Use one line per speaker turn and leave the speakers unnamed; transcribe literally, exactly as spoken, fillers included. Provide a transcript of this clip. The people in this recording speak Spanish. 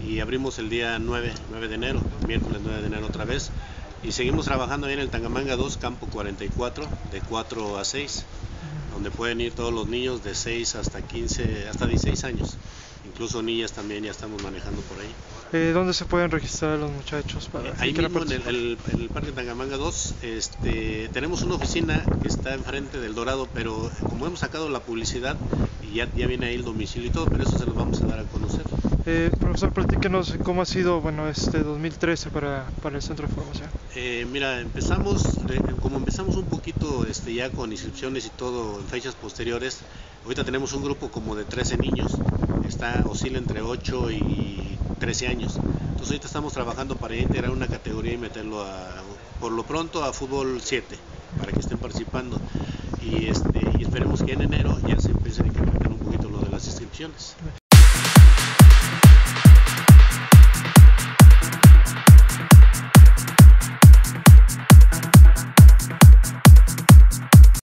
y abrimos el día nueve de enero, miércoles nueve de enero otra vez, y seguimos trabajando ahí en el Tangamanga dos, campo cuarenta y cuatro, de cuatro a seis, donde pueden ir todos los niños de seis hasta quince, hasta dieciséis años, incluso niñas también ya estamos manejando por ahí.
Eh, ¿Dónde se pueden registrar los muchachos? Para
Eh, ahí mismo en el, el, el Parque Tangamanga dos, este, tenemos una oficina que está enfrente del Dorado, pero como hemos sacado la publicidad, y ya, ya viene ahí el domicilio y todo, pero eso se los vamos a dar a conocer.
Eh, profesor, platíquenos cómo ha sido, bueno, este dos mil trece para, para el Centro de Formación.
Eh, mira, empezamos, eh, como empezamos un poquito este, ya con inscripciones y todo en fechas posteriores, ahorita tenemos un grupo como de trece niños, está, oscila entre ocho y trece años, entonces ahorita estamos trabajando para integrar una categoría y meterlo a, por lo pronto a fútbol siete, para que estén participando, y, este, y esperemos que en enero ya se empiece a incrementar un poquito lo de las inscripciones.